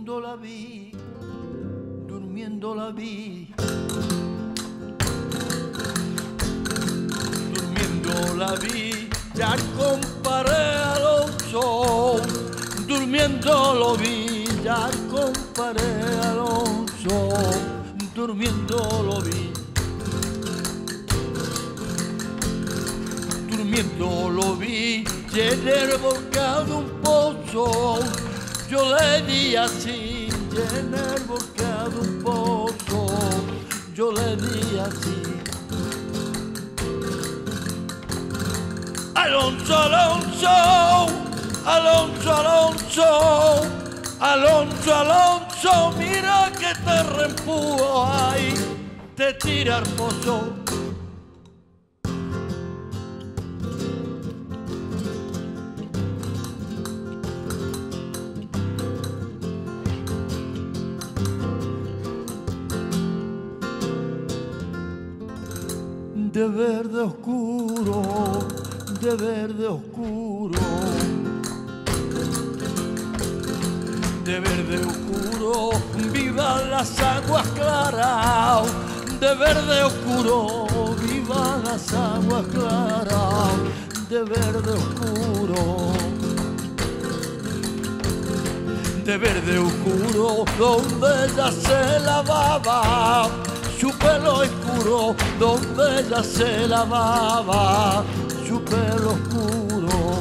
durmiendo la vi, durmiendo la vi, durmiendo la vi, ya comparé Alonso, durmiendo lo vi, ya comparé Alonso, durmiendo lo vi, durmiendo lo vi, llené volcado un pozo, yo le di así, llené volcado un pozo, yo le di así. Alonso, Alonso, Alonso, Alonso, Alonso, Alonso, mira que te reempujo ahí, te tira al pozo. De verde oscuro, de verde oscuro, de verde oscuro, vivan las aguas claras, de verde oscuro, vivan las aguas claras, de verde oscuro, de verde oscuro, donde ella se lavaba su pelo oscuro, donde ella se lavaba su pelo oscuro.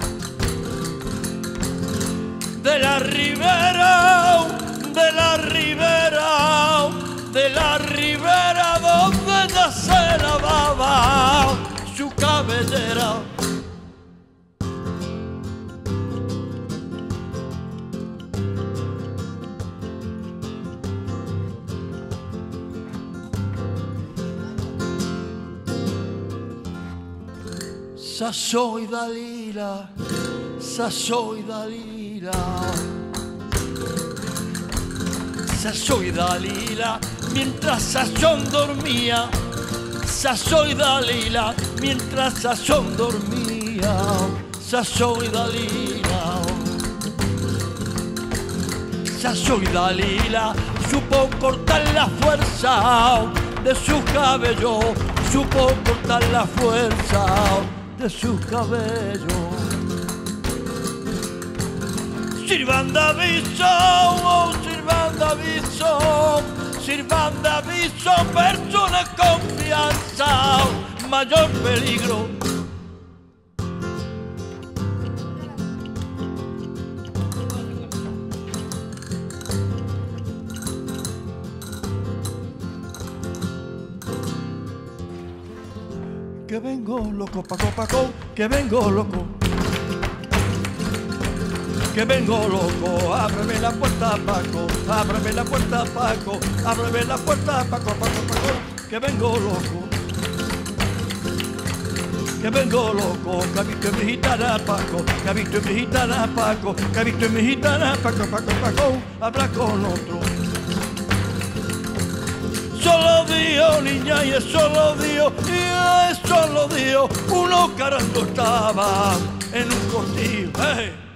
De la ribera, de la ribera, de la ribera, donde ella se lavaba su cabellera. Sa soy Dalila, sa soy Dalila, sa soy Dalila, mientras Sazón dormía, sa soy Dalila, mientras Sazón dormía, sa soy Dalila, sa soy Dalila, supo cortar la fuerza de su cabello, supo cortar la fuerza de su cabello. Sirvan de aviso, oh, sirvan de aviso, sirvan de aviso, persona confianza, mayor peligro. Que vengo loco, Paco, Paco, que vengo loco. Que vengo loco, ábreme la puerta, Paco, ábreme la puerta, Paco, ábreme la puerta, Paco, Paco, Paco, que vengo loco. Que vengo loco, que ha visto en mi gitana, Paco, que ha visto en mi gitana, Paco, que ha visto en mi gitana, Paco, Paco, Paco, habla con otro. Solo Dios, niña, y es solo Dios, y es solo Dios. Uno carando estaba en un cortillo. ¡Hey!